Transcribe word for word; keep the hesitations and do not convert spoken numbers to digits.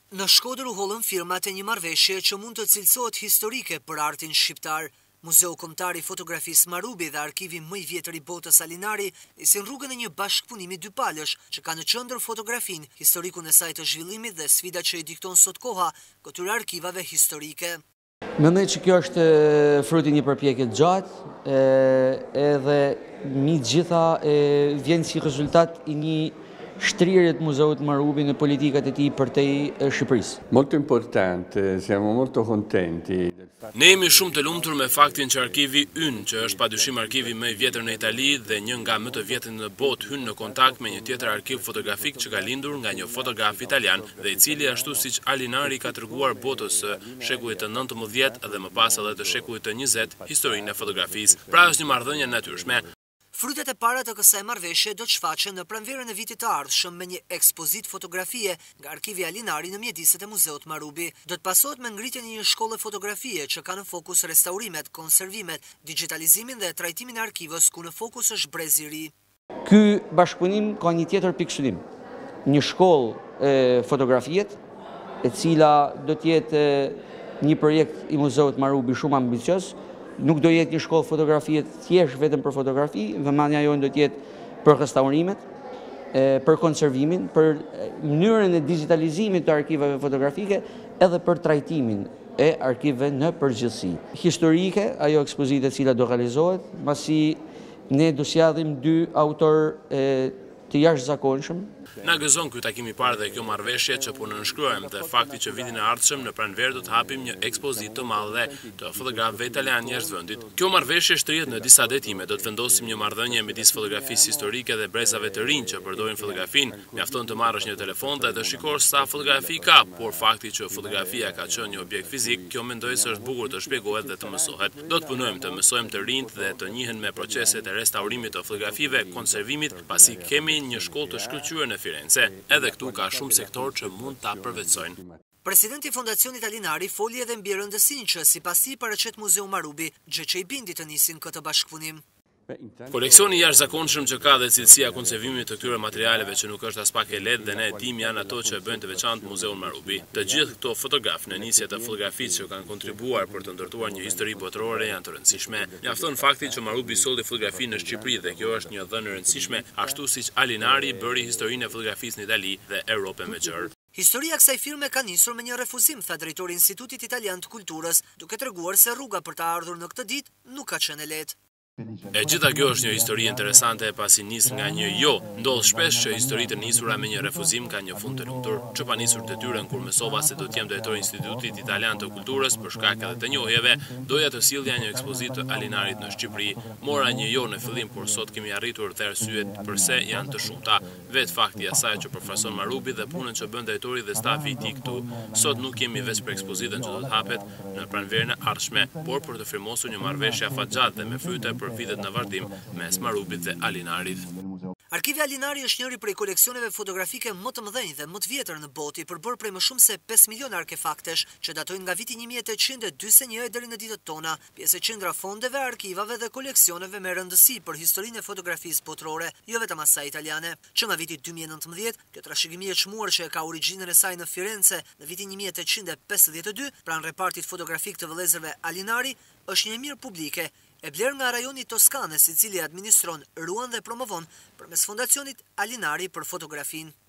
Në Shkodër u hollën firmat e një marrëveshje që mund të cilësohet historike për artin shqiptar. Muzeu Kombëtar i Fotografisë Marubi dhe arkivi më i vjetër i botës Alinari nisin rrugën e një bashkëpunimi dypalësh që ka në qendër fotografinë, historikun e saj të zhvillimit dhe sfidat që i dikton sot koha këtyre arkivave historike. Mendoj që kjo është fruti një përpjekje gjatë, edhe mbi të gjitha vjen si rezultat i një shtrierje të Muzeut Marubi në politikat e tij përtej Shqipërisë. Molto importante, siamo molto contenti. Ne jemi shumë të lumtur me faktin që arkivi ynë, që është padyshim arkivi më i vjetër në Itali dhe një nga më të vjetët në botë, hyn në kontakt me një tjetër arkiv fotografik që ka lindur nga një fotograf italian dhe i cili ashtu siç Alinari ka treguar botës së shekullit të nëntëmbëdhjetë dhe më pas edhe të shekullit të njëzet historinë e fotografisë. Pra është një marrëdhënie natyrshme. Frutet e para të kësaj marrëveshje do të shfaqen në pranverën e vitit të ardhshëm me një ekspozit fotografie nga arkivi Alinari në mjediset e Muzeut Marubi. Do të pasohet me ngritjen e një shkolle fotografie që ka në fokus restaurimet, konservimet, digitalizimin dhe trajtimin e arkivës ku në fokus është brezi i ri. Ky bashkëpunim ka një tjetër pikëllim. Një shkollë fotografiet, e cila do të jetë një projekt i Muzeut Marubi shumë ambicioz. Nuk do jetë një shkollë fotografie thjesht vetëm për fotografi, vëmendja jonë do të jetë për restaurimet, për konservimin, për mënyrën e digitalizimit të arkivave fotografike, edhe për trajtimin e arkiveve në përgjithësi. Historike, ajo ekspozitë e cila do realizohet, pasi ne do sjellim dy autor të jashtëzakonshëm. Na gëzon ky takim i parë dhe kjo marrëveshje që po nënshkruajmë dhe fakti që vitin e ardhshëm në pranverë do të hapim një ekspozitë të madhe të fotografëve italianë jashtë vendit. Kjo marrëveshje shtrihet në disa detime, do të vendosim një marrëdhënie midis fotografisë historike dhe brezave të rinj që përdorin fotografinë. Mjafton të marrësh një telefon dhe të shikosh sa fotografi ka, por fakti që fotografia ka qenë një objekt fizik, kjo mendoj se është bukur të shpjegohet dhe të mësohet. Do të punojmë të mësojmë të rinjt dhe të njihen me proceset e restaurimit të fotografive, konservimit, pasi kemi një shkollë të shkëlqyer në Firenze. Edhe këtu ka shumë sektor që mund ta përvetësojnë. Presidenti i Fondacionit Alinari foli edhe mbi rëndësinë që sipas tij paraqet Muzeu Marubi, gjë që i bindi të nisin këtë bashkëpunim. Koleksioni i jashtëzakonshëm që ka dhe cilësia konservimit të këtyre materialeve që nuk është as pak e lehtë dhe ne e dim janë ato që bëjnë të veçantë Muzeun Marubi. Të gjithë këto fotografë në nisje të fotografisë që kanë kontribuar për të ndërtuar një histori botërore janë të rëndësishme. Mjafton fakti që Marubi solli fotografi në Shqipëri dhe kjo është një dhënë e rëndësishme, ashtu siç Alinari bëri historinë e fotografisë në Itali dhe Europën me gjërë. Historia kësaj firme ka nisur me një refuzim, tha drejtori i Institutit Italian të Kulturës, duke treguar se rruga për të ardhur në këtë ditë nuk ka qenë e lehtë. E gjitha kjo është një histori interesante pasi nis nga një jo. Ndodh shpesh që historitë e nisura me një refuzim ka një fund të lumtur. Që pa nisur detyrën kur mësova se do të jem drejtori i Institutit Italian të Kulturës për shkak edhe të njohjeve, doja të sillja një ekspozitë të Alinarit në Shqipëri. Mora një jo në fillim, por sot kemi arritur të arsyet pse janë të shumta. Vet fakti i asaj që përfason Marubi dhe punën që bën drejtori dhe stafi i tij këtu. Sot nuk kemi veç për ekspozitën që do të hapet në pranverën e ardhshme, por për të firmosur një marrëveshje afatgjatë dhe me fryte për vitet në vazhdim mes Marubit dhe Alinarit. Arkivi Alinari është njëri prej koleksioneve fotografike më të mëdhenj dhe më të vjetër në botë, i përbërë prej më shumë se pesë milion arkefaktesh që datojnë nga viti një mijë e tetëqind e dymbëdhjetë e një deri në ditët tona, pjesë e qendra fondeve, arkivave dhe koleksioneve me rëndësi për historinë e fotografisë botërore, jo vetëm asaj italiane. Që nga viti dy mijë e nëntëmbëdhjetë, kjo trashëgimi e çmuar që e ka origjinën e saj në Firenze në vitin një mijë e tetëqind e pesëdhjetë e dy, pranë repartit fotografik të vëllezërve Alinari, është një mirë publike e bler nga rajoni Toskanes, i cili administron, ruan dhe promovon përmes Fondacionit Alinari për fotografinë.